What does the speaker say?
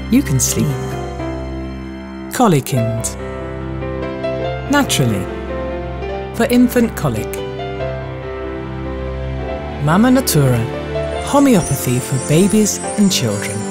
you can sleep. Colikind. Naturally. For infant colic. Mama Natura. Homeopathy for babies and children.